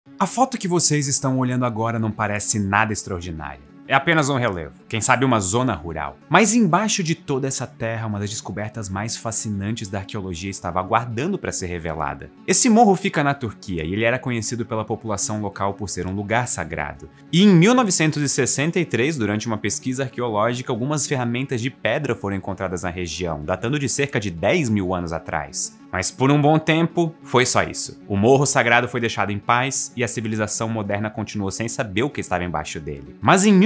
A foto que vocês estão olhando agora não parece nada extraordinária. É apenas um relevo, quem sabe uma zona rural. Mas embaixo de toda essa terra, uma das descobertas mais fascinantes da arqueologia estava aguardando para ser revelada. Esse morro fica na Turquia e ele era conhecido pela população local por ser um lugar sagrado. E em 1963, durante uma pesquisa arqueológica, algumas ferramentas de pedra foram encontradas na região, datando de cerca de 10 mil anos atrás. Mas por um bom tempo, foi só isso. O morro sagrado foi deixado em paz e a civilização moderna continuou sem saber o que estava embaixo dele. Mas em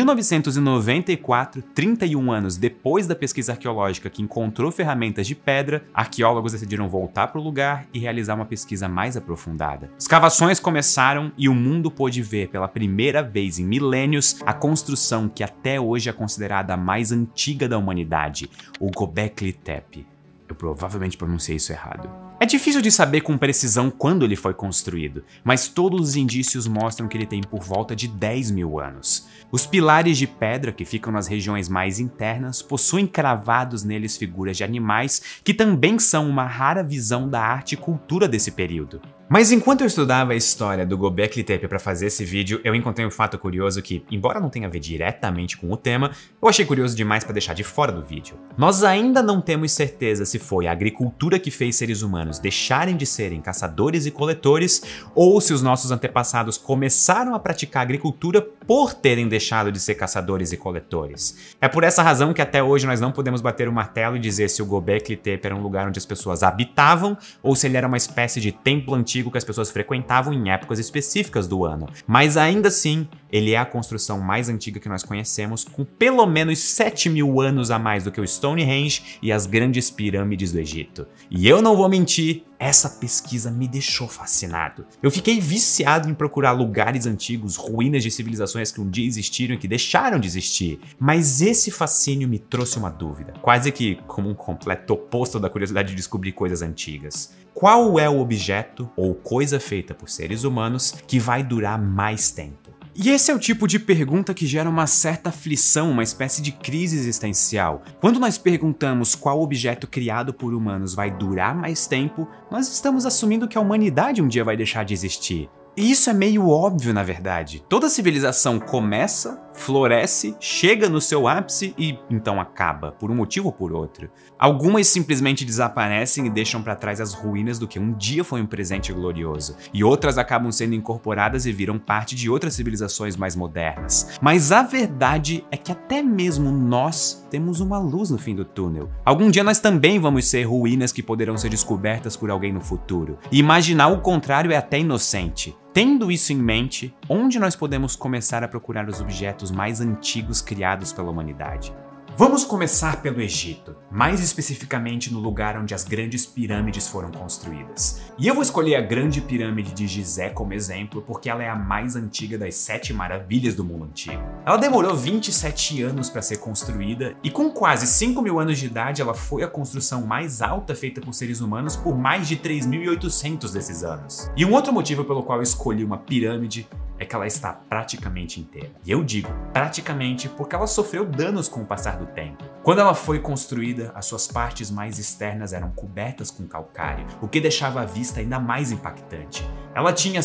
1994, 31 anos depois da pesquisa arqueológica que encontrou ferramentas de pedra, arqueólogos decidiram voltar para o lugar e realizar uma pesquisa mais aprofundada. Escavações começaram e o mundo pôde ver pela primeira vez em milênios a construção que até hoje é considerada a mais antiga da humanidade, o Göbekli Tepe. Eu provavelmente pronunciei isso errado. É difícil de saber com precisão quando ele foi construído, mas todos os indícios mostram que ele tem por volta de 10 mil anos. Os pilares de pedra, que ficam nas regiões mais internas, possuem cravados neles figuras de animais que também são uma rara visão da arte e cultura desse período. Mas enquanto eu estudava a história do Göbekli Tepe para fazer esse vídeo, eu encontrei um fato curioso que, embora não tenha a ver diretamente com o tema, eu achei curioso demais para deixar de fora do vídeo. Nós ainda não temos certeza se foi a agricultura que fez seres humanos deixarem de serem caçadores e coletores, ou se os nossos antepassados começaram a praticar agricultura por terem deixado de ser caçadores e coletores. É por essa razão que até hoje nós não podemos bater o martelo e dizer se o Göbekli Tepe era um lugar onde as pessoas habitavam ou se ele era uma espécie de templo antigo que as pessoas frequentavam em épocas específicas do ano. Mas ainda assim, ele é a construção mais antiga que nós conhecemos, com pelo menos 7 mil anos a mais do que o Stonehenge e as grandes pirâmides do Egito. E eu não vou mentir, essa pesquisa me deixou fascinado. Eu fiquei viciado em procurar lugares antigos, ruínas de civilizações que um dia existiram e que deixaram de existir. Mas esse fascínio me trouxe uma dúvida, quase que como um completo oposto da curiosidade de descobrir coisas antigas. Qual é o objeto ou coisa feita por seres humanos que vai durar mais tempo? E esse é o tipo de pergunta que gera uma certa aflição, uma espécie de crise existencial. Quando nós perguntamos qual objeto criado por humanos vai durar mais tempo, nós estamos assumindo que a humanidade um dia vai deixar de existir. E isso é meio óbvio, na verdade. Toda civilização começa, floresce, chega no seu ápice e então acaba, por um motivo ou por outro. Algumas simplesmente desaparecem e deixam para trás as ruínas do que um dia foi um presente glorioso, e outras acabam sendo incorporadas e viram parte de outras civilizações mais modernas. Mas a verdade é que até mesmo nós temos uma luz no fim do túnel. Algum dia nós também vamos ser ruínas que poderão ser descobertas por alguém no futuro. E imaginar o contrário é até inocente. Tendo isso em mente, onde nós podemos começar a procurar os objetos mais antigos criados pela humanidade? Vamos começar pelo Egito, mais especificamente no lugar onde as grandes pirâmides foram construídas. E eu vou escolher a Grande Pirâmide de Gizé como exemplo porque ela é a mais antiga das 7 maravilhas do mundo antigo. Ela demorou 27 anos para ser construída e com quase 5 mil anos de idade ela foi a construção mais alta feita por seres humanos por mais de 3.800 desses anos. E um outro motivo pelo qual eu escolhi uma pirâmide é que ela está praticamente inteira. E eu digo praticamente porque ela sofreu danos com o passar do tempo. Quando ela foi construída, as suas partes mais externas eram cobertas com calcário, o que deixava a vista ainda mais impactante. Ela tinha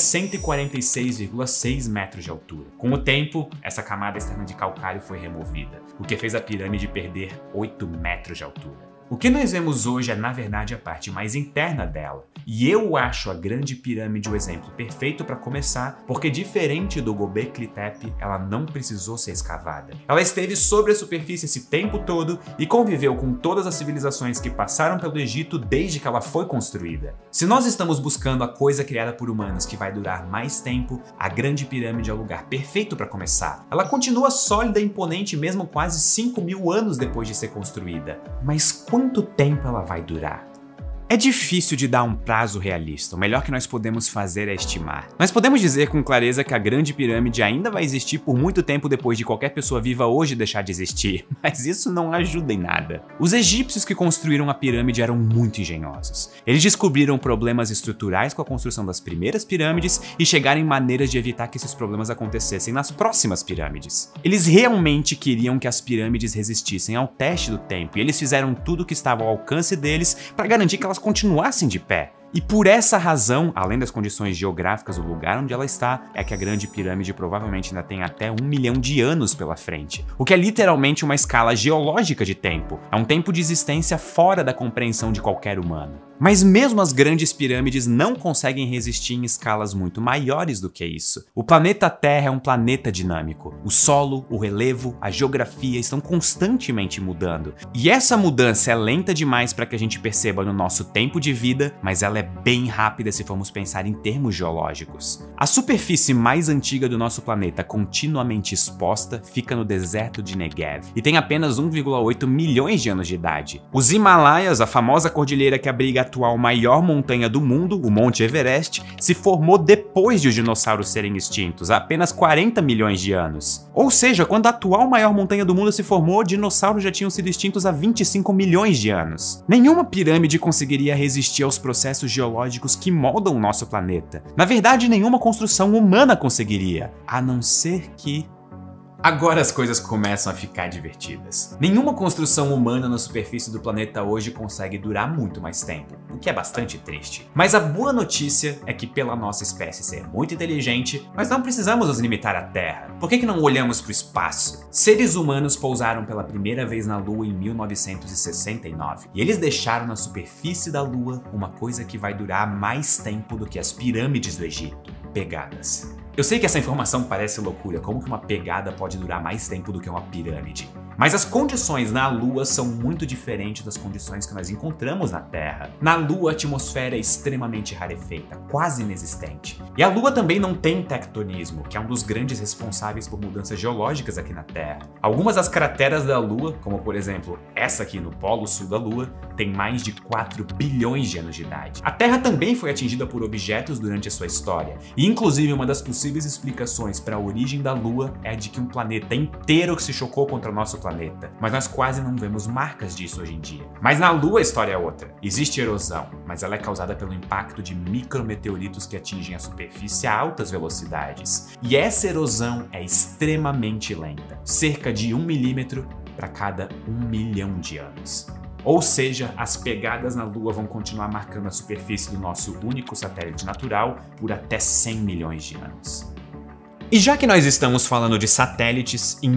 146,6 metros de altura. Com o tempo, essa camada externa de calcário foi removida, o que fez a pirâmide perder 8 metros de altura. O que nós vemos hoje é, na verdade, a parte mais interna dela. E eu acho a Grande Pirâmide o exemplo perfeito para começar, porque diferente do Göbekli Tepe, ela não precisou ser escavada. Ela esteve sobre a superfície esse tempo todo e conviveu com todas as civilizações que passaram pelo Egito desde que ela foi construída. Se nós estamos buscando a coisa criada por humanos que vai durar mais tempo, a Grande Pirâmide é o lugar perfeito para começar. Ela continua sólida e imponente mesmo quase 5 mil anos depois de ser construída. Mas quanto tempo ela vai durar? É difícil de dar um prazo realista, o melhor que nós podemos fazer é estimar. Nós podemos dizer com clareza que a Grande Pirâmide ainda vai existir por muito tempo depois de qualquer pessoa viva hoje deixar de existir, mas isso não ajuda em nada. Os egípcios que construíram a pirâmide eram muito engenhosos. Eles descobriram problemas estruturais com a construção das primeiras pirâmides e chegaram em maneiras de evitar que esses problemas acontecessem nas próximas pirâmides. Eles realmente queriam que as pirâmides resistissem ao teste do tempo e eles fizeram tudo o que estava ao alcance deles para garantir que elas continuassem de pé. E por essa razão, além das condições geográficas do lugar onde ela está, é que a Grande Pirâmide provavelmente ainda tem até 1 milhão de anos pela frente, o que é literalmente uma escala geológica de tempo, é um tempo de existência fora da compreensão de qualquer humano. Mas mesmo as grandes pirâmides não conseguem resistir em escalas muito maiores do que isso. O planeta Terra é um planeta dinâmico. O solo, o relevo, a geografia estão constantemente mudando. E essa mudança é lenta demais para que a gente perceba no nosso tempo de vida, mas ela é bem rápida se formos pensar em termos geológicos. A superfície mais antiga do nosso planeta continuamente exposta fica no deserto de Negev e tem apenas 1,8 milhões de anos de idade. Os Himalaias, a famosa cordilheira que abriga a atual maior montanha do mundo, o Monte Everest, se formou depois de os dinossauros serem extintos, há apenas 40 milhões de anos. Ou seja, quando a atual maior montanha do mundo se formou, dinossauros já tinham sido extintos há 25 milhões de anos. Nenhuma pirâmide conseguiria resistir aos processos geológicos que moldam o nosso planeta. Na verdade, nenhuma construção humana conseguiria, a não ser que... Agora as coisas começam a ficar divertidas. Nenhuma construção humana na superfície do planeta hoje consegue durar muito mais tempo, o que é bastante triste. Mas a boa notícia é que, pela nossa espécie ser muito inteligente, nós não precisamos nos limitar à Terra. Por que não olhamos para o espaço? Seres humanos pousaram pela primeira vez na Lua em 1969, e eles deixaram na superfície da Lua uma coisa que vai durar mais tempo do que as pirâmides do Egito: pegadas. Eu sei que essa informação parece loucura, como que uma pegada pode durar mais tempo do que uma pirâmide? Mas as condições na Lua são muito diferentes das condições que nós encontramos na Terra. Na Lua, a atmosfera é extremamente rarefeita, quase inexistente. E a Lua também não tem tectonismo, que é um dos grandes responsáveis por mudanças geológicas aqui na Terra. Algumas das crateras da Lua, como por exemplo essa aqui no Polo Sul da Lua, tem mais de 4 bilhões de anos de idade. A Terra também foi atingida por objetos durante a sua história, e inclusive uma das possíveis explicações para a origem da Lua é de que um planeta inteiro se chocou contra o nosso planeta, mas nós quase não vemos marcas disso hoje em dia. Mas na Lua a história é outra. Existe erosão, mas ela é causada pelo impacto de micrometeoritos que atingem a superfície a altas velocidades. E essa erosão é extremamente lenta, cerca de 1 milímetro para cada 1 milhão de anos. Ou seja, as pegadas na Lua vão continuar marcando a superfície do nosso único satélite natural por até 100 milhões de anos. E já que nós estamos falando de satélites, em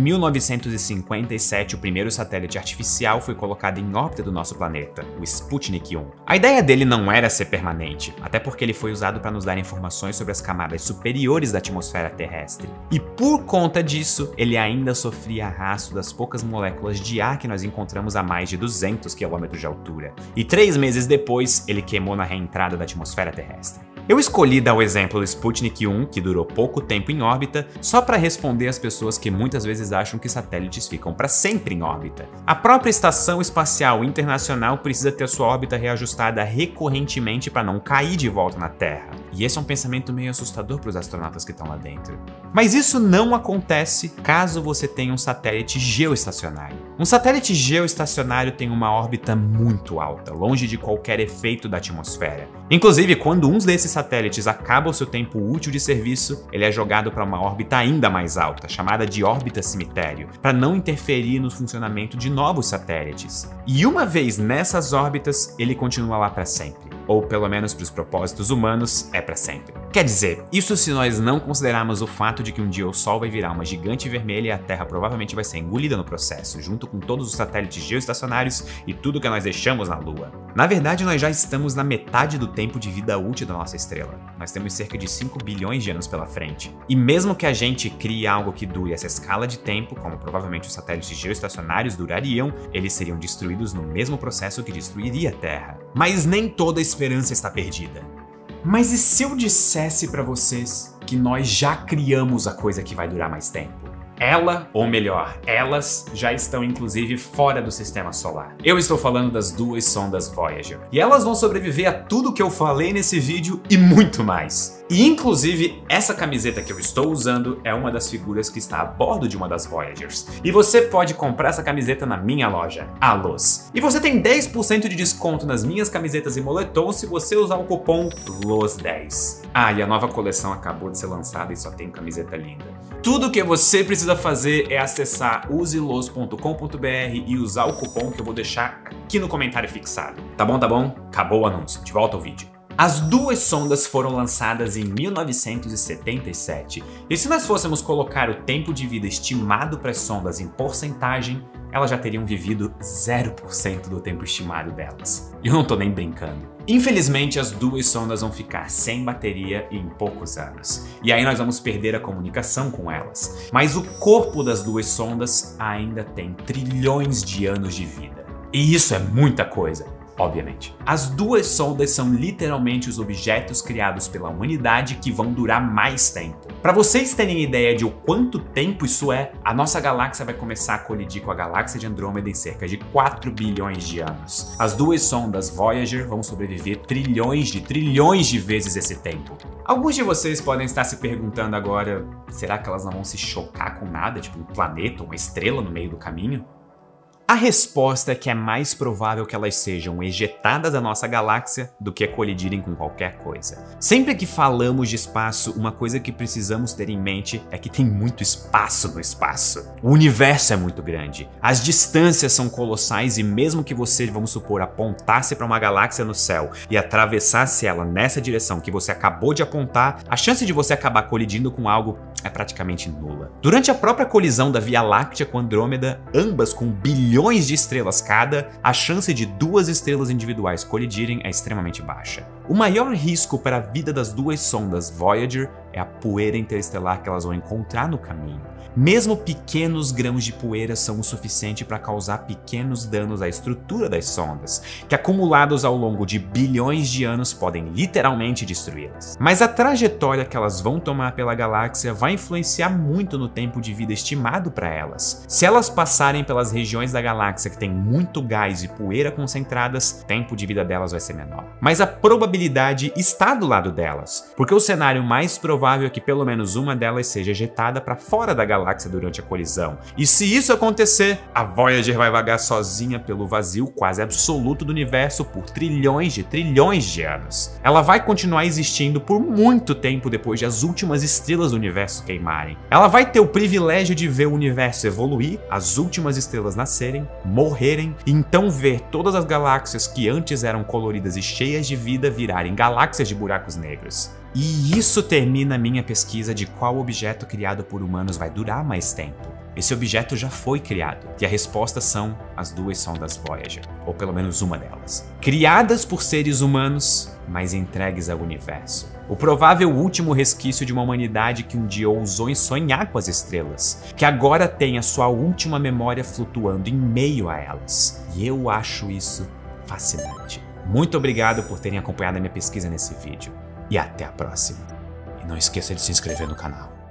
1957 o primeiro satélite artificial foi colocado em órbita do nosso planeta, o Sputnik 1. A ideia dele não era ser permanente, até porque ele foi usado para nos dar informações sobre as camadas superiores da atmosfera terrestre. E por conta disso, ele ainda sofria arrasto das poucas moléculas de ar que nós encontramos a mais de 200 km de altura. E 3 meses depois, ele queimou na reentrada da atmosfera terrestre. Eu escolhi dar o exemplo do Sputnik 1, que durou pouco tempo em órbita, só para responder às pessoas que muitas vezes acham que satélites ficam para sempre em órbita. A própria Estação Espacial Internacional precisa ter sua órbita reajustada recorrentemente para não cair de volta na Terra. E esse é um pensamento meio assustador para os astronautas que estão lá dentro. Mas isso não acontece caso você tenha um satélite geoestacionário. Um satélite geoestacionário tem uma órbita muito alta, longe de qualquer efeito da atmosfera. Inclusive, quando um desses satélites acaba o seu tempo útil de serviço, ele é jogado para uma órbita ainda mais alta, chamada de órbita cemitério, para não interferir no funcionamento de novos satélites. E uma vez nessas órbitas, ele continua lá para sempre. Ou pelo menos para os propósitos humanos, é para sempre. Quer dizer, isso se nós não considerarmos o fato de que um dia o Sol vai virar uma gigante vermelha e a Terra provavelmente vai ser engolida no processo, junto com todos os satélites geoestacionários e tudo que nós deixamos na Lua. Na verdade, nós já estamos na metade do tempo de vida útil da nossa estrela. Nós temos cerca de 5 bilhões de anos pela frente. E mesmo que a gente crie algo que dure essa escala de tempo, como provavelmente os satélites geoestacionários durariam, eles seriam destruídos no mesmo processo que destruiria a Terra. Mas nem toda a esperança está perdida. Mas e se eu dissesse para vocês que nós já criamos a coisa que vai durar mais tempo? Ela, ou melhor, elas já estão inclusive fora do sistema solar. Eu estou falando das 2 sondas Voyager. E elas vão sobreviver a tudo que eu falei nesse vídeo e muito mais. E inclusive, essa camiseta que eu estou usando é uma das figuras que está a bordo de uma das Voyagers. E você pode comprar essa camiseta na minha loja, a LOS. E você tem 10% de desconto nas minhas camisetas e moletons se você usar o cupom LOS10. Ah, e a nova coleção acabou de ser lançada e só tem camiseta linda. Tudo que você precisa fazer é acessar uselos.com.br e usar o cupom que eu vou deixar aqui no comentário fixado. Tá bom? Acabou o anúncio. De volta ao vídeo. As duas sondas foram lançadas em 1977, e se nós fôssemos colocar o tempo de vida estimado para as sondas em porcentagem, elas já teriam vivido 0% do tempo estimado delas. E eu não tô nem brincando. Infelizmente, as duas sondas vão ficar sem bateria em poucos anos, e aí nós vamos perder a comunicação com elas. Mas o corpo das duas sondas ainda tem trilhões de anos de vida. E isso é muita coisa. Obviamente. As duas sondas são literalmente os objetos criados pela humanidade que vão durar mais tempo. Para vocês terem ideia de o quanto tempo isso é, a nossa galáxia vai começar a colidir com a galáxia de Andrômeda em cerca de 4 bilhões de anos. As duas sondas Voyager vão sobreviver trilhões de vezes esse tempo. Alguns de vocês podem estar se perguntando agora, será que elas não vão se chocar com nada, tipo um planeta, uma estrela no meio do caminho? A resposta é que é mais provável que elas sejam ejetadas da nossa galáxia do que colidirem com qualquer coisa. Sempre que falamos de espaço, uma coisa que precisamos ter em mente é que tem muito espaço no espaço. O universo é muito grande, as distâncias são colossais e mesmo que você, vamos supor, apontasse para uma galáxia no céu e atravessasse ela nessa direção que você acabou de apontar, a chance de você acabar colidindo com algo é praticamente nula. Durante a própria colisão da Via Láctea com Andrômeda, ambas com bilhões de estrelas cada, a chance de duas estrelas individuais colidirem é extremamente baixa. O maior risco para a vida das duas sondas Voyager é a poeira interestelar que elas vão encontrar no caminho. Mesmo pequenos grãos de poeira são o suficiente para causar pequenos danos à estrutura das sondas, que acumulados ao longo de bilhões de anos podem literalmente destruí-las. Mas a trajetória que elas vão tomar pela galáxia vai influenciar muito no tempo de vida estimado para elas. Se elas passarem pelas regiões da galáxia que tem muito gás e poeira concentradas, o tempo de vida delas vai ser menor. Mas a probabilidade está do lado delas, porque o cenário mais provável é que pelo menos uma delas seja ejetada para fora da galáxia durante a colisão. E se isso acontecer, a Voyager vai vagar sozinha pelo vazio quase absoluto do universo por trilhões de anos. Ela vai continuar existindo por muito tempo depois de as últimas estrelas do universo queimarem. Ela vai ter o privilégio de ver o universo evoluir, as últimas estrelas nascerem, morrerem, e então ver todas as galáxias que antes eram coloridas e cheias de vida virarem galáxias de buracos negros. E isso termina minha pesquisa de qual objeto criado por humanos vai durar mais tempo. Esse objeto já foi criado, e a resposta são as duas sondas Voyager, ou pelo menos uma delas. Criadas por seres humanos, mas entregues ao universo. O provável último resquício de uma humanidade que um dia ousou em sonhar com as estrelas, que agora tem a sua última memória flutuando em meio a elas. E eu acho isso fascinante. Muito obrigado por terem acompanhado a minha pesquisa nesse vídeo. E até a próxima. E não esqueça de se inscrever no canal.